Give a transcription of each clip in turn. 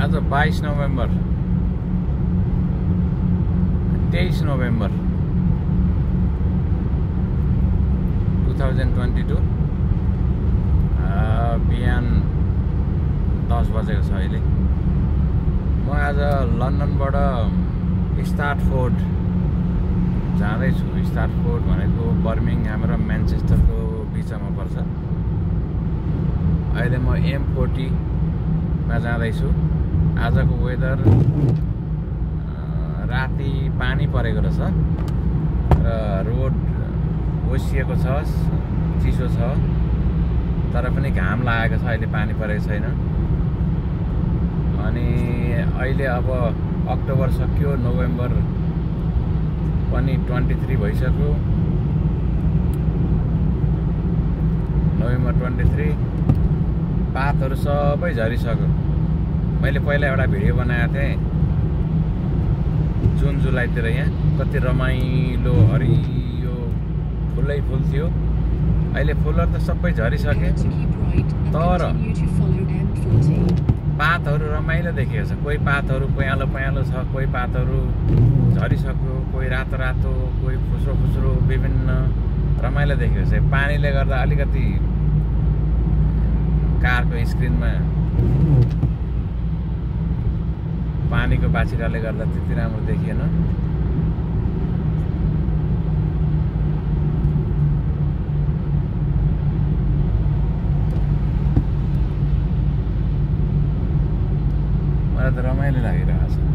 आज 22 November 23 November 2022 बिहान 10 बजेको छ अहिले। म आज लन्डनबाट स्टार्टफोर्ड जाँदैछु। स्टार्टफोर्ड भनेको बर्मिङहाम र म्यानचेस्टरको बिचमा पर्छ। अहिले म M40 मा जाँदैछु। आजको वेदर राति पानी परेको रहेछ र रोड ओसिएको छ, चिसो छ, तर पनि घाम लागेको छ। अहिले पानी परेको छैन। अनि अहिले अब अक्टोबर सक्यो, नोभेम्बर पनि 23 भइसक्यो। नोभेम्बर 23 पातहरू सबै झरिसक्यो। मैले पहिला एउटा भिडियो बनाएको थिएँ जुन जुलाईतिर। यहाँ कति रमाइलो हरियो फुलै फुल थियो। अहिले फुलहरू त सबै झरिसके, तर पातहरू रमाइलो देखिएको छ। कोही पातहरू पँयालो पँयालो छ, कोही पातहरू झरिसक्यो, कोही रातो रातो, कोही फुस्रो फुस्रो, विभिन्न रमाइलो देखिएको छ। पानीले गर्दा अलिकति कारको स्क्रिनमा पानीको बाछिराले गर्दा त्यति राम्रो देखिएन। मलाई त रमाइलो लागिरहेको छ।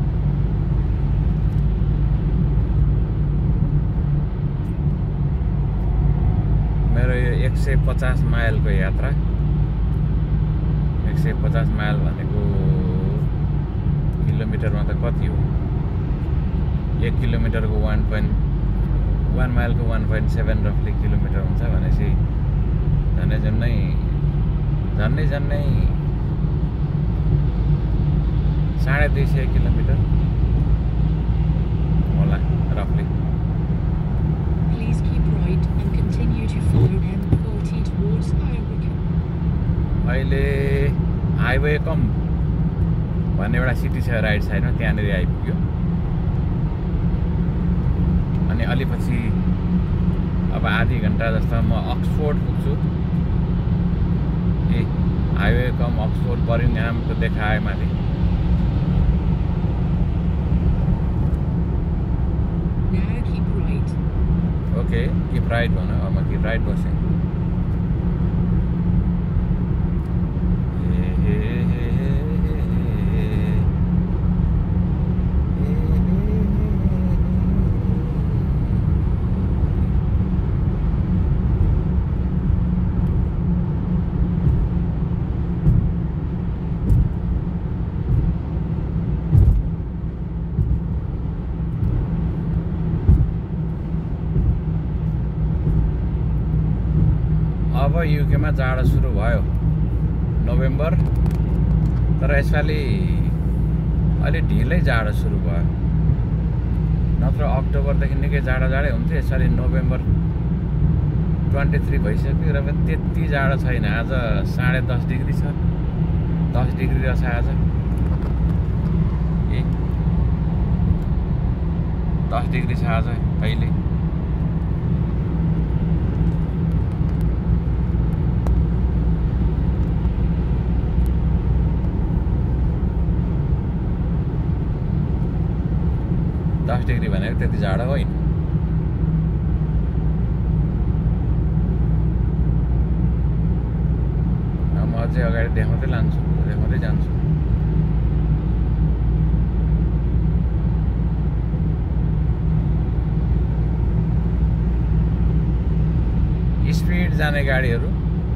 मेरो यो 150 माइलको यात्रा, 150 माइल भनेको किलोमिटरमा त कति हो? 1 किलोमिटरको 1 माइलको 1.7 रफली किलोमिटर हुन्छ भनेपछि झन्डै 250 किलोमिटर होला रफली। अहिले हाइवे कम भन्ने एउटा सिटी छ राइट साइडमा, त्यहाँनिर आइपुग्यो। अनि अलिपछि अब आधी घन्टा जस्तो म अक्सफोर्ड पुग्छु। ए हाइवे कम अक्सफोर्ड बर्मिङहामको देखाए माथि। ओके, किप राइट भन। अब म किप राइट बसेँ। अब युकेमा जाडो सुरु भयो नोभेम्बर, तर यसपालि अलि ढिलै जाडो सुरु भयो। नत्र अक्टोबरदेखि निकै जाडै हुन्थ्यो। यसपालि नोभेम्बर 23 भइसक्यो र पनि त्यति जाडो छैन। आज 10.5 डिग्री छ, 10 डिग्री रहेछ आज। 10 डिग्री छ आज अहिले। डिग्री भनेको त्यति जाडो होइन। म अझै अगाडि देखाउँदै जान्छु। स्पिड जाने गाडीहरू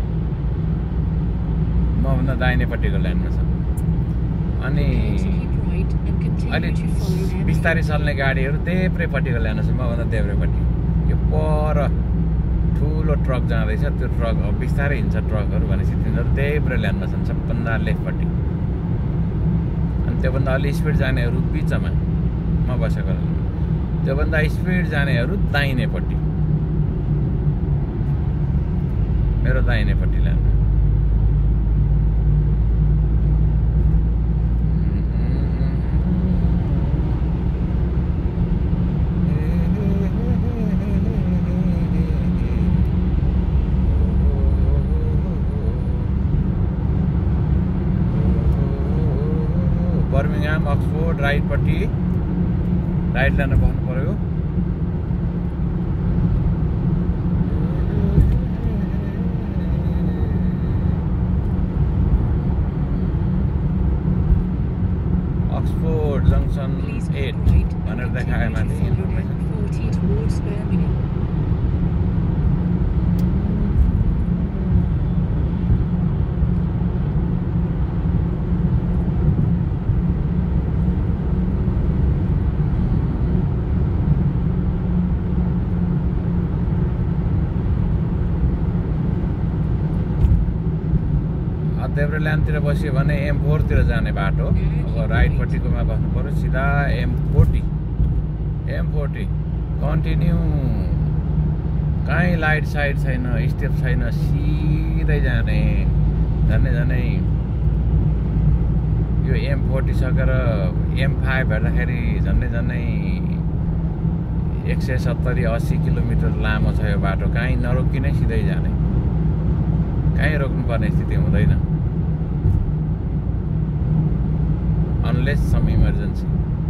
मभन्दा दाहिनेपट्टिको लाइनमा छ। अनि अलिक बिस्तारै चल्ने गाडीहरू देब्रेपट्टिको ल्याउनु छ, मभन्दा देब्रेपट्टि। यो पर ठुलो ट्रक जाँदैछ, त्यो ट्रक अब बिस्तारै हिँड्छ ट्रकहरू भनेपछि तिनीहरू देब्रे ल्याउनु छन् सबभन्दा लेफ्टपट्टि। अनि त्योभन्दा अलि स्पिड जानेहरू बिचमा म बसेको, त्योभन्दा स्पिड जानेहरू दाहिनेपट्टि, मेरो दाहिनेपट्टि ल्याउनु। बर्मिङहाम अक्सफोर्ड राइटपट्टि राइट लान बस्नु पर्यो। अक्सफोर्ड जंक्सन 8 भनेर देखायो माथि इन्फर्मेसन। देब्रेल्यान्डतिर बस्यो भने M4 तिर जाने बाटो। अब राइटपट्टिकोमा बस्नु पर्यो सिधा M40 कन्टिन्यू। कहीँ लाइट साइड छैन, स्टेप छैन, सिधै जाने। झन्डै यो M40 सकेर M5 हेर्दाखेरि झन्डै 170-80 किलोमिटर लामो छ यो बाटो। कहीँ नरोकिनै सिधै जाने, कहीँ रोक्नुपर्ने स्थिति हुँदैन unless some emergency.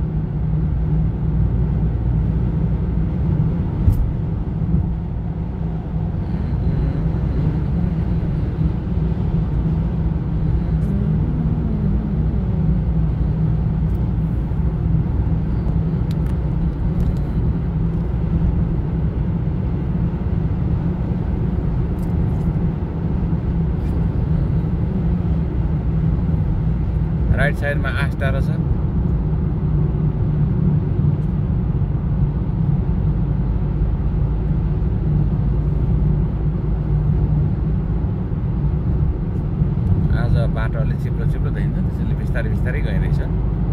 राइट साइडमा आस्टारा छ। आज बाटो अलि चिप्लो देखिन्छ, त्यसैले बिस्तारै गइरहेछ।